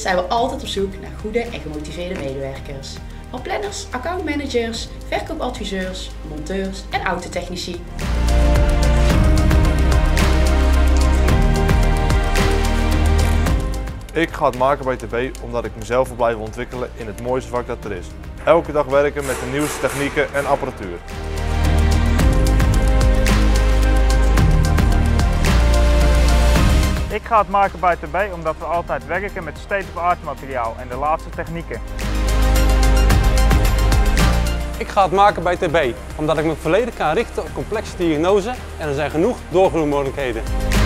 zijn we altijd op zoek naar goede en gemotiveerde medewerkers. Van planners, accountmanagers, verkoopadviseurs, monteurs en autotechnici. Ik ga het maken bij TB omdat ik mezelf wil blijven ontwikkelen in het mooiste vak dat er is. Elke dag werken met de nieuwste technieken en apparatuur. Ik ga het maken bij TB omdat we altijd werken met state-of-the-art materiaal en de laatste technieken. Ik ga het maken bij TB omdat ik me volledig kan richten op complexe diagnose en er zijn genoeg doorgroeimogelijkheden.